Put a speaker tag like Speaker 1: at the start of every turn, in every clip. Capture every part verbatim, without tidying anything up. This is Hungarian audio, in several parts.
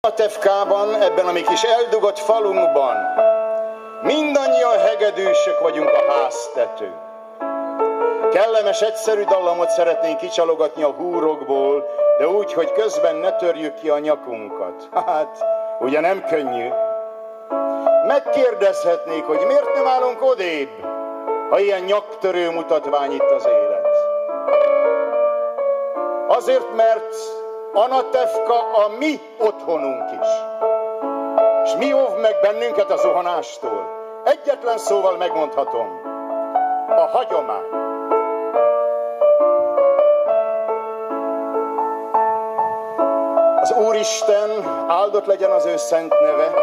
Speaker 1: A Tefkában, ebben a mi kis eldugott falunkban mindannyian hegedűsök vagyunk a háztetőn. Kellemes, egyszerű dallamot szeretnénk kicsalogatni a húrokból, de úgy, hogy közben ne törjük ki a nyakunkat. Hát, ugye nem könnyű. Megkérdezhetnék, hogy miért nem állunk odébb, ha ilyen nyaktörő mutatvány itt az élet. Azért, mert Anatefka a mi otthonunk is. És mi óv meg bennünket a zuhanástól? Egyetlen szóval megmondhatom. A hagyomány. Az Úristen, áldott legyen az ő szent neve,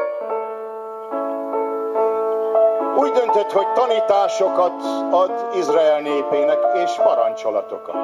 Speaker 1: úgy döntött, hogy tanításokat ad Izrael népének és parancsolatokat.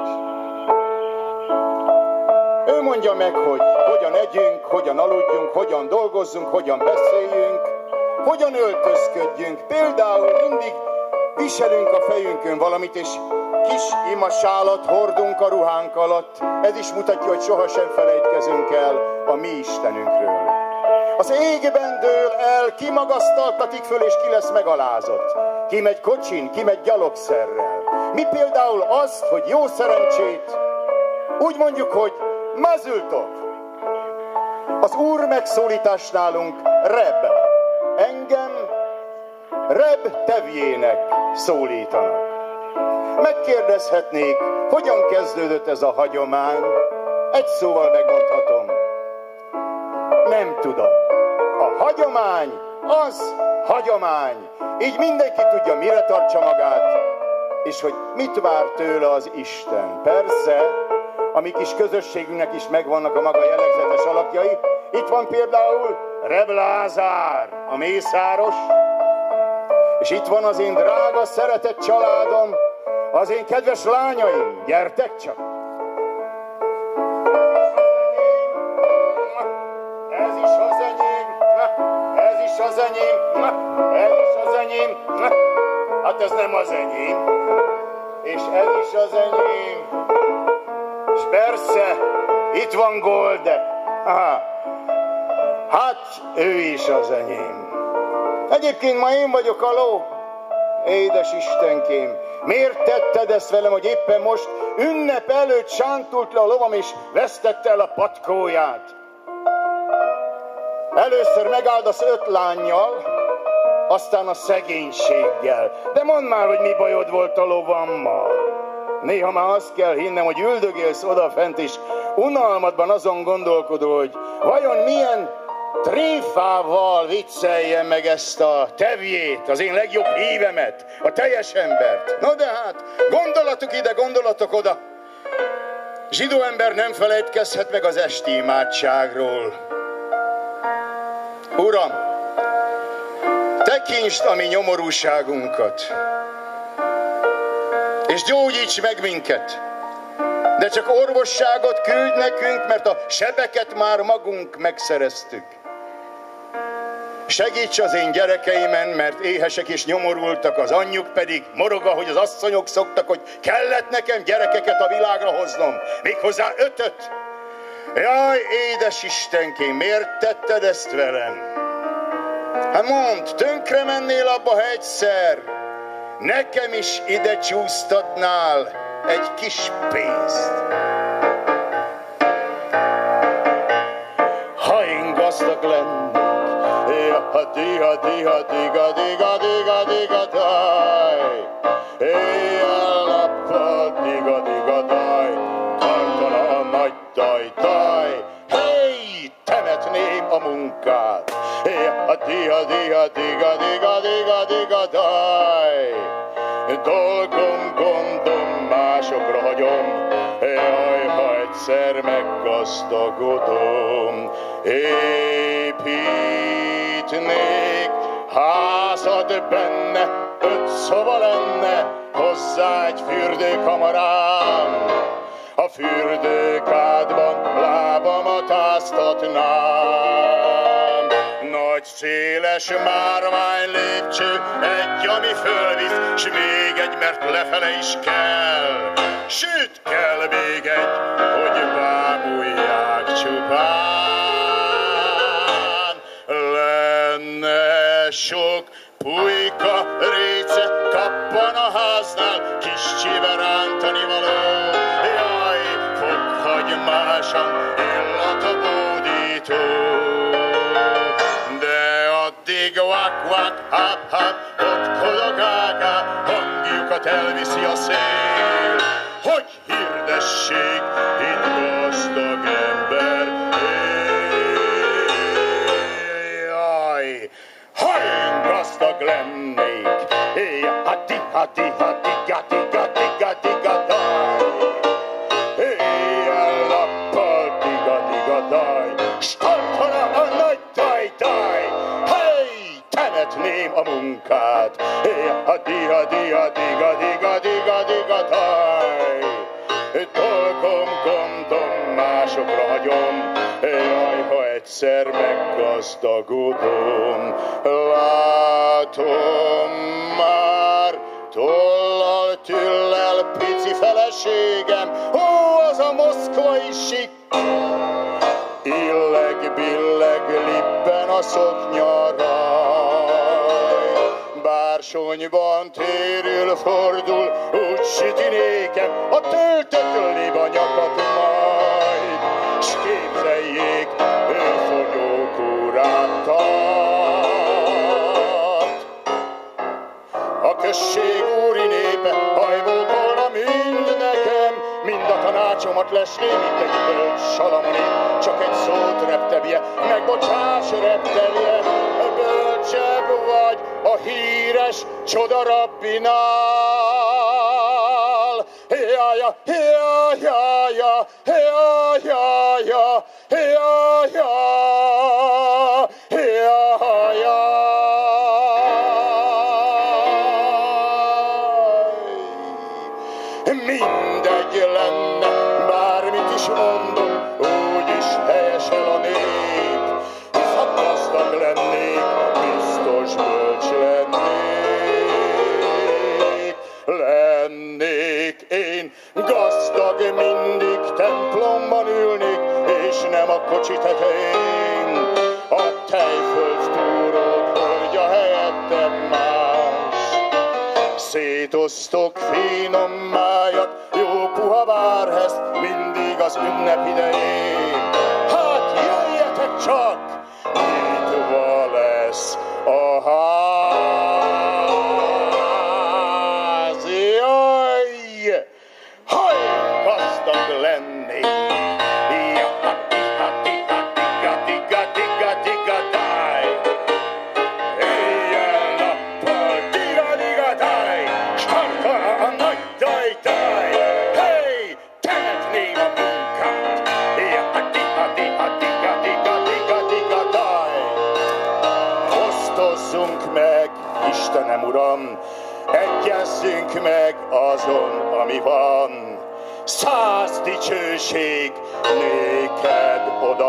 Speaker 1: Ő mondja meg, hogy hogyan együnk, hogyan aludjunk, hogyan dolgozzunk, hogyan beszéljünk, hogyan öltözködjünk. Például mindig viselünk a fejünkön valamit, és kis imasálat hordunk a ruhánk alatt. Ez is mutatja, hogy sohasem felejtkezünk el a mi Istenünkről. Az égben dől el, ki magasztaltatik föl, és ki lesz megalázott. Ki megy kocsin, ki megy gyalogszerrel. Mi például azt, hogy jó szerencsét, úgy mondjuk, hogy Mazultov. Az Úr megszólítás nálunk Reb. Engem Reb Tevjének szólítanak. Megkérdezhetnék, hogyan kezdődött ez a hagyomány? Egy szóval megmondhatom. Nem tudom. A hagyomány az hagyomány. Így mindenki tudja, mire tartsa magát, és hogy mit vár tőle az Isten. Persze, a mi kis közösségünknek is megvannak a maga jellegzetes alakjai. Itt van például Reb Lázár, a mészáros, és itt van az én drága, szeretett családom, az én kedves lányaim. Gyertek csak! Ez is az enyém, ez is az enyém, ez is az enyém, hát ez nem az enyém, és ez is az enyém. És persze, itt van Golde. Aha. Hát, ő is az enyém. Egyébként ma én vagyok a ló. Édes Istenkém, miért tetted ezt velem, hogy éppen most ünnep előtt sántult le a lovam, és vesztette el a patkóját? Először megáldasz öt lánnyal, aztán a szegénységgel. De mondd már, hogy mi bajod volt a lovammal. Néha már azt kell hinnem, hogy üldögélsz odafent, és unalmadban azon gondolkodol, hogy vajon milyen tréfával vicceljen meg ezt a Tevjét, az én legjobb hívemet, a teljes embert. No de hát, gondolatok ide, gondolatok oda. Zsidó ember nem felejtkezhet meg az esti imádságról. Uram, tekintsd a mi nyomorúságunkat, és gyógyíts meg minket, de csak orvosságot küldj nekünk, mert a sebeket már magunk megszereztük. Segíts az én gyerekeimen, mert éhesek és nyomorultak, az anyjuk pedig morog, ahogy az asszonyok szoktak, hogy kellett nekem gyerekeket a világra hoznom, méghozzá ötöt. Jaj, édes Istenkém, miért tetted ezt velem? Hát mondd, tönkre mennél abba, ha egyszer nekem is ide csúsztatnál egy kis pénzt. Ha én gazdag lennék, ja, diga, diga, diga, diga, diga, diga, daj, éjjel-nappal, diga, diga, daj, tartana a nagy daj, daj, hey, temetném a munkát, ja, diga, diga, diga, diga, diga, diga, daj, dolgom, gondom, másokra hagyom, jaj, ha egyszer meggazdagodom. Építnék házad benne, öt szoba lenne, hozzá egy fürdőkamarám. A fürdőkádban lábamat áztatnám. Nagy széles márvány lépcső, egy, ami fölvisz, s még egy, mert lefele is kell. Sőt, kell még egy, hogy bámulják csupán. de sok pulyka, réce kappan a háznál, kis csibe rántani való. Jaj, fokhagymásan illat a bódító. De addig vak, vak, hap, hap, ott kodogágá, hangjukat elviszi a szél. Hogy hirdessék, itt gazdag ember éj. Ha én gazdag lennék, éj, hadi, hadi, hadi, gadi, gadi, gadi, gadaj. Éjjel-nappal, diga, diga, daj, s tartana a nagy daj, daj. Hey, temetném a munkát, éj, hadi, hadi, hadi, gadi, gadi, gadi, gadaj. Dolgom, gondom, másokra hagyom, jaj, ha egyszer meggazdagodom. Látom már tollal, tüllel, pici feleségem, ó, az a moszkvai sik. Illeg, billeg, lippen a szoknyaraj. Bársonyban térül, fordul, úgy süti nékem a töltött libanyakat majd. S képzeljék, ő fogyókúrát tart. A község úri népe hajbolgolna mind nekem, mind a tanácsomat lesné, mint egy bölcs Salamoni. Csak egy szót reptevje, megbocsáss reptevje, bölcsebb vagy a híres csodarabbinál. Ja, ja, ja, ja, ja, ja, ja, ja, ja, ja, ja, ja. Mindegy lenne, bármit is mondok, úgyis helyesel a nép. Hisz ha gazdag lennék, biztos bölcs lennék. Lennék én gazdag, mindig templomban ülnék, és nem a kocsi tetején. A tejföld túrót hordja helyettem más. Szétosztok finom májat, jó puha várheszt, mindig az ünnep idején. Hát jöjjetek csak, nyitva lesz a ház. Jaj, ha én gazdag lennék, Istenem, Uram, egyezzünk meg azon, ami van. Száz dicsőség néked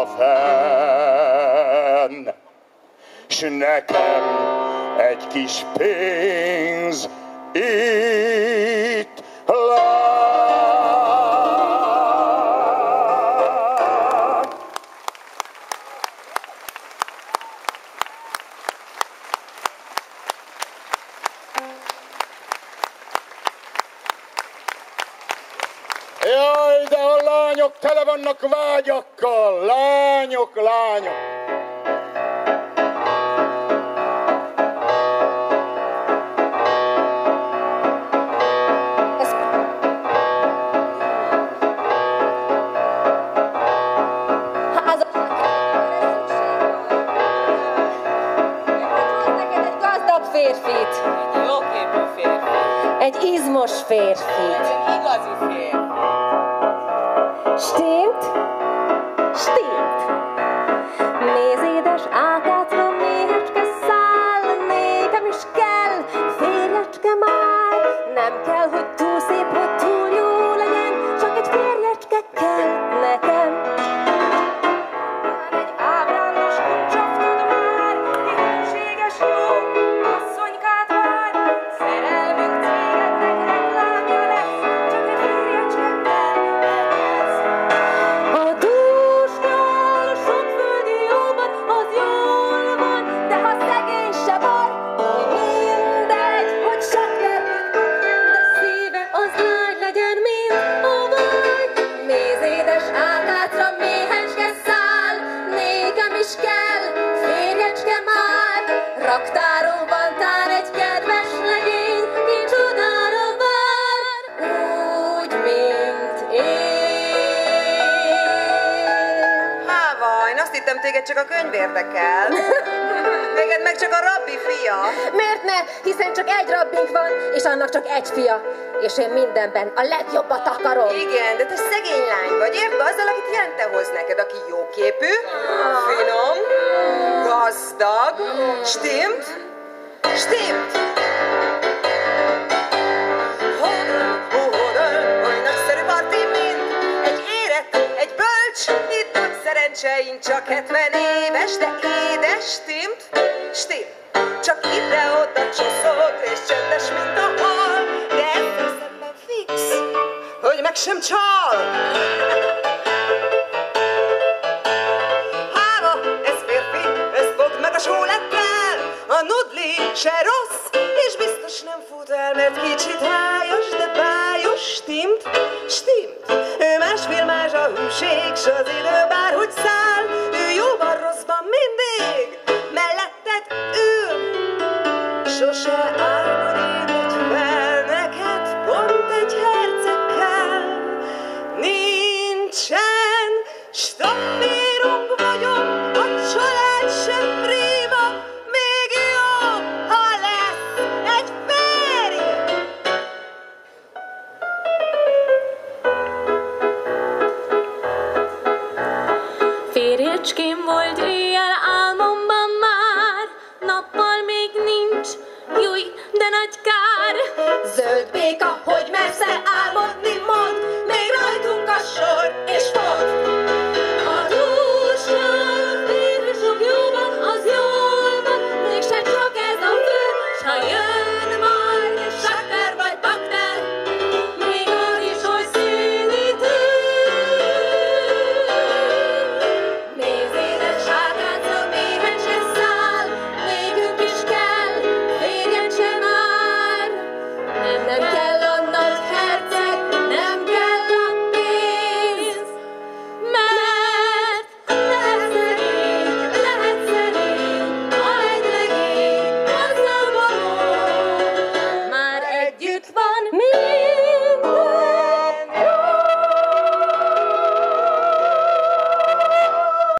Speaker 1: odafenn, s nekem egy kis pénz itt lát. Jaj, de a lányok tele vannak vágyakkal, lányok, lányok.
Speaker 2: Férfit.
Speaker 3: Egy jóképű férfi.
Speaker 2: Egy izmos férfit.
Speaker 3: Egy igazi férfi.
Speaker 2: Stimmt? Stimmt. Nézd, édes ágátlan méhecske száll, nékem is kell férjecske már. Nem kell, hogy túl szép, hogy túl jó legyen, csak egy férjecske kell nekem. Egy ábrándos kuncsaftod már, dicsőséges jó asszonykát vár. Szerelmünk tégednek reklámja lesz, csak egy férjecske kell ehhez. is kell, férjecske már, raktáron van tán egy kedves legény, ki csodára vár, úgy, mint én.
Speaker 4: Há, vajn, azt hittem téged csak a könyv érdekel. Téged meg csak a rabbi fia.
Speaker 2: Miért ne? Hiszen csak egy rabbink van, és annak csak egy fia. És én mindenben a legjobbat akarom.
Speaker 4: Igen, de te szegény lány vagy, érted? Azzal, akit Jente hoz neked, aki jóképű, finom, gazdag, stimmt, stimmt. Hogyan, hogyan, hogy nagyszerű parti, mint egy érett, egy bölcs, itt nagy szerencseink csak hetven éves, de édes, stimmt, stimmt. Csak ide-oda csoszog, és csendes, mint a hal, de ettől szemben fix, hogy meg sem csal. Háva, ez férfi, ezt fogd meg a sólettel, a nudli se rossz, és biztos nem fut el, mert kicsit hájas, de bájos, stimmt, stimmt. Ő másfél más a hűség, s az idő bárhogy száll, ő jóban, rosszban mindig, melletted ül. Sose álmodj fel neked pont egy herceg kell. Nincsen stoppírunk vagyok, a család sem prima, még jobb, ha lesz egy férj.
Speaker 2: Férjecském volt éjjel álmomban már, nappal még nincs, júj, de nagy kár. Zöld béka, hogy